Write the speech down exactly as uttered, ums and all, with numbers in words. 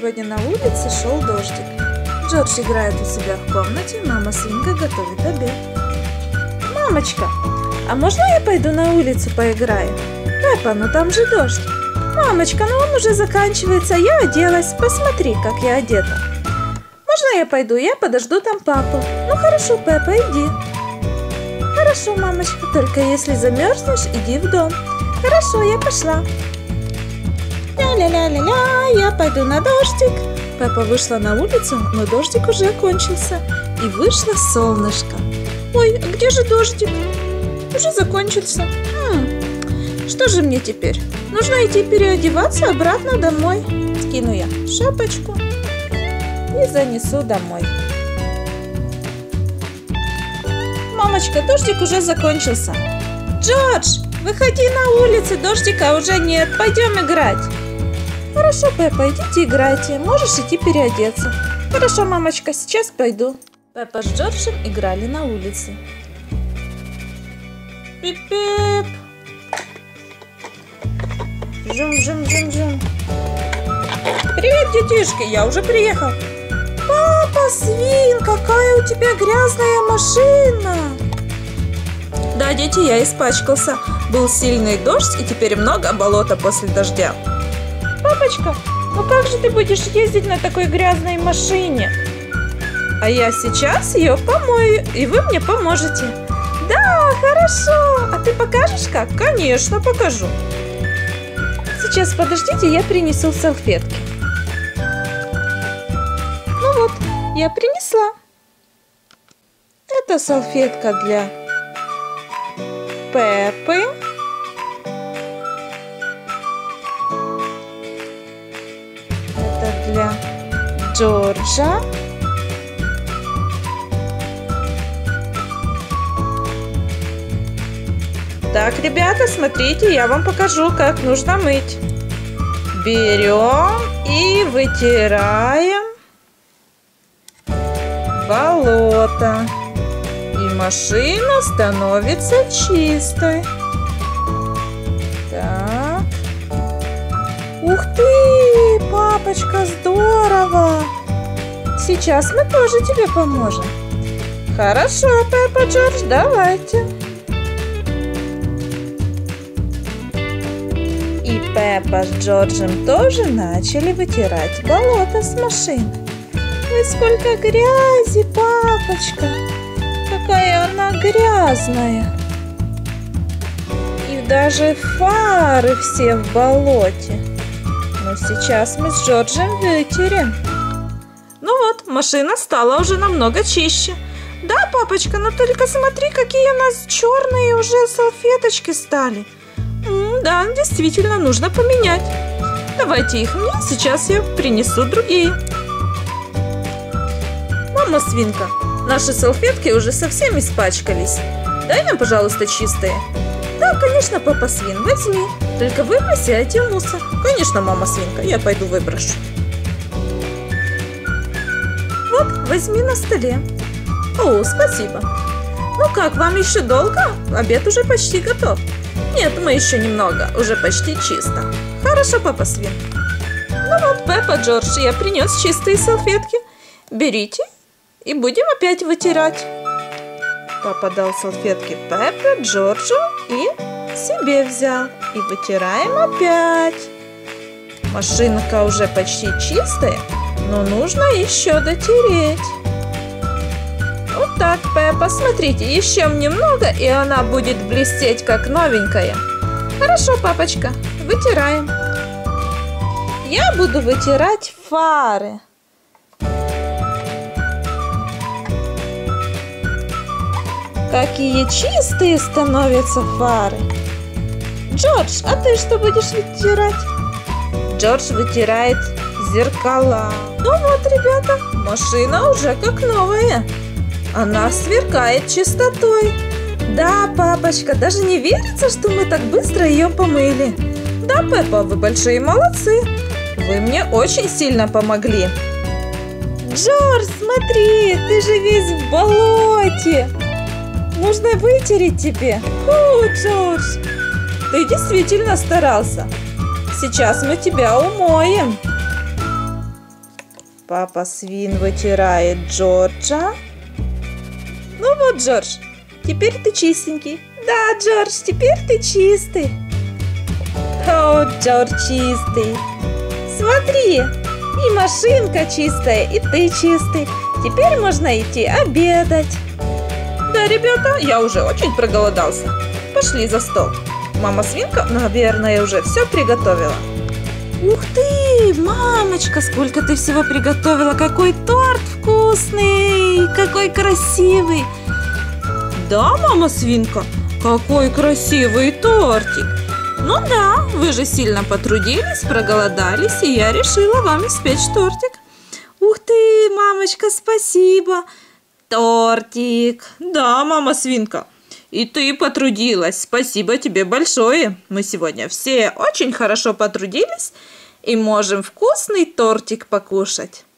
Сегодня на улице шел дождик. Джордж играет у себя в комнате, мама свинка готовит обед. Мамочка, а можно я пойду на улицу поиграю? Пеппа, ну там же дождь. Мамочка, ну он уже заканчивается, я оделась, посмотри, как я одета. Можно я пойду, я подожду там папу. Ну хорошо, Пеппа, иди. Хорошо, мамочка, только если замерзнешь, иди в дом. Хорошо, я пошла. Ля-ля-ля-ля-ля, я пойду на дождик. Пеппа вышла на улицу, но дождик уже кончился. И вышло солнышко. Ой, а где же дождик? Уже закончился. Хм, что же мне теперь? Нужно идти переодеваться обратно домой. Скину я шапочку и занесу домой. Мамочка, дождик уже закончился. Джордж, выходи на улицу, дождика уже нет, пойдем играть. Хорошо, Пеппа, идите играйте, можешь идти переодеться. Хорошо, мамочка, сейчас пойду. Пеппа с Джорджем играли на улице. Пип-пип. Жум-жум-жум-жум. Привет, детишки, я уже приехал. Папа Свин, какая у тебя грязная машина. Да, дети, я испачкался. Был сильный дождь, и теперь много болота после дождя. Папочка, ну как же ты будешь ездить на такой грязной машине? А я сейчас ее помою, и вы мне поможете. Да, хорошо. А ты покажешь как? Конечно, покажу. Сейчас, подождите, я принесу салфетки. Ну вот, я принесла. Это салфетка для Пеппы. Это для Джорджа. Так, ребята, смотрите, я вам покажу, как нужно мыть. Берем и вытираем болото. И машина становится чистой. Так. Ух ты, папочка, здорово! Сейчас мы тоже тебе поможем. Хорошо, Пеппа, Джордж, давайте. И Пеппа с Джорджем тоже начали вытирать болото с машины. Ой, сколько грязи, папочка! Какая она грязная! И даже фары все в болоте. Но сейчас мы с Джорджем вытерем. Ну вот, машина стала уже намного чище. Да, папочка, но только смотри, какие у нас черные уже салфеточки стали. Да, действительно, нужно поменять. Давайте их мне, сейчас я принесу другие. Мама свинка, наши салфетки уже совсем испачкались. Дай нам, пожалуйста, чистые. Да, конечно, папа свин, возьми. Только выброси один мусор. Конечно, мама свинка, я пойду выброшу. Вот, возьми на столе. О, спасибо. Ну как, вам еще долго? Обед уже почти готов. Нет, мы еще немного, уже почти чисто. Хорошо, папа свин. Ну вот, Пеппа, Джордж, я принес чистые салфетки. Берите и будем опять вытирать. Папа дал салфетки Пеппе, Джорджу и себе взял. И вытираем опять. Машинка уже почти чистая, но нужно еще дотереть. Вот так, Пеппа, смотрите, еще немного, и она будет блестеть, как новенькая. Хорошо, папочка, вытираем. Я буду вытирать фары. Какие чистые становятся фары. Джордж, а ты что будешь вытирать? Джордж вытирает зеркала. Ну вот, ребята, машина уже как новая. Она сверкает чистотой. Да, папочка, даже не верится, что мы так быстро ее помыли. Да, Пеппа, вы большие молодцы. Вы мне очень сильно помогли. Джордж, смотри, ты же весь в болоте. Нужно вытереть тебе. Фу, Джордж, ты действительно старался. Сейчас мы тебя умоем. Папа свин вытирает Джорджа. Ну вот, Джордж, теперь ты чистенький. Да, Джордж, теперь ты чистый. О, Джордж чистый. Смотри, и машинка чистая, и ты чистый. Теперь можно идти обедать. Да, ребята, я уже очень проголодался. Пошли за стол. Мама свинка, наверное, уже все приготовила. Ух ты, мамочка, сколько ты всего приготовила. Какой торт вкусный, какой красивый. Да, мама свинка, какой красивый тортик. Ну да, вы же сильно потрудились, проголодались, и я решила вам испечь тортик. Ух ты, мамочка, спасибо. Тортик. Да, мама свинка. И ты потрудилась. Спасибо тебе большое. Мы сегодня все очень хорошо потрудились и можем вкусный тортик покушать.